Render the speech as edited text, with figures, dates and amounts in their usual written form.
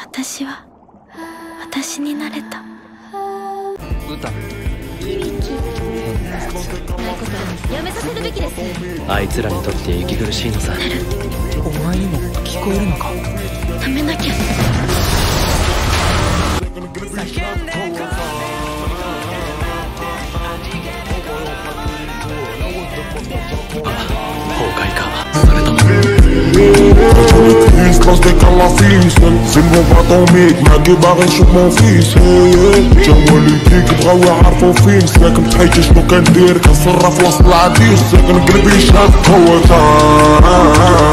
私は私になれた。 歌やめさせるべきです。 あいつらにとって息苦しいのさ。お前にも聞こえるのか。 止めなきゃ。 崩壊か、それとも Als ik al afvies, zin me wat om ik, maak je maar eens op mijn vies. جوالي ديك بغاو يعرفو فين، ساكن بحياتي شنو كندير، كنصرف وسط العديس، ساكن قلبي شاد قوة.